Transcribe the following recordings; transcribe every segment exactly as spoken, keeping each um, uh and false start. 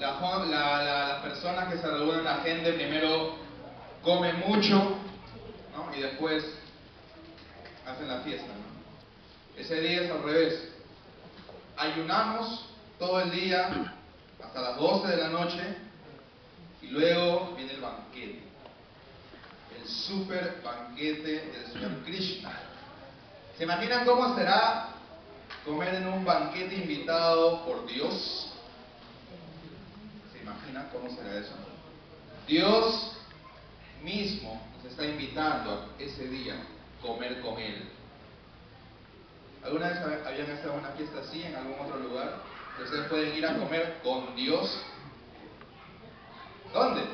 la, la, la, las personas que se reúnen, la gente primero come mucho, ¿no? Y después hacen la fiesta, ¿no? Ese día es al revés. Ayunamos todo el día hasta las doce de la noche y luego viene el banquete, el super banquete del Señor Krishna. ¿Se imaginan cómo será comer en un banquete invitado por Dios? ¿Se imaginan cómo será eso? Dios mismo nos está invitando a ese día a comer con Él. ¿Alguna vez habían estado en una fiesta así, en algún otro lugar? Que ustedes pueden ir a comer con Dios. ¿Dónde?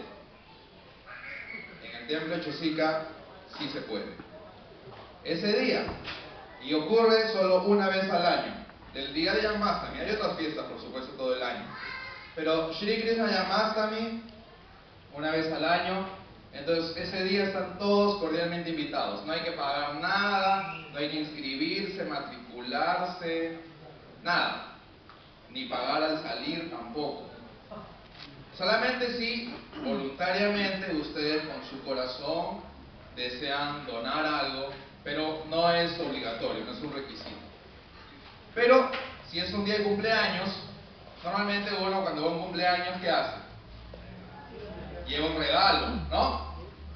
En el templo de Chosica sí se puede. Ese día, y ocurre solo una vez al año, del día de Janmashtami. Hay otras fiestas, por supuesto, todo el año. Pero Shri Krishna Janmashtami, una vez al año. Entonces, ese día están todos cordialmente invitados. No hay que pagar nada, no hay que inscribirse, matricularse, nada. Ni pagar al salir tampoco. Solamente si voluntariamente ustedes con su corazón desean donar algo, pero no es obligatorio, no es un requisito. Pero si es un día de cumpleaños, normalmente uno cuando va a un cumpleaños, ¿qué hace? Lleva un regalo, ¿no?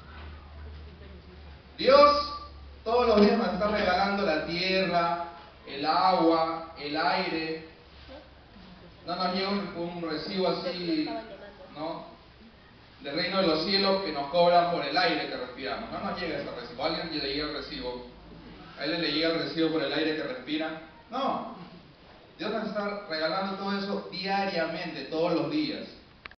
Dios todos los días nos está regalando la tierra, el agua, el aire. No nos llega un, un recibo así, ¿no? Del reino de los cielos que nos cobran por el aire que respiramos. No nos llega ese recibo. ¿A alguien le llega el recibo? ¿A él le llega el recibo por el aire que respira? No. Dios nos está regalando todo eso diariamente, todos los días.